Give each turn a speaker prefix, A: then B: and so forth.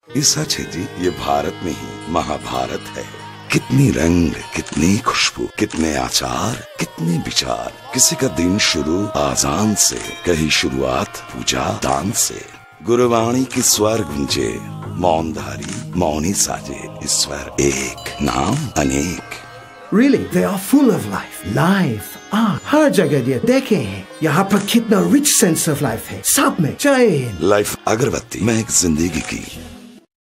A: ये सच है जी, ये भारत में ही महाभारत है। कितनी रंग, कितनी खुशबू, कितने आचार, कितने विचार। किसी का दिन शुरू आजान से, कहीं शुरुआत पूजा दान से। गुरुवाणी की स्वर गुंजे, मौनधारी मौनी साजे। इस स्वर एक, नाम अनेक।
B: Really, they are full of life. Life, हर जगह ये देखे हैं। यहाँ पर कितना rich sense of life है। सब में जय हिंद।
A: लाइफ अगरबत्ती, महक जिंदगी की।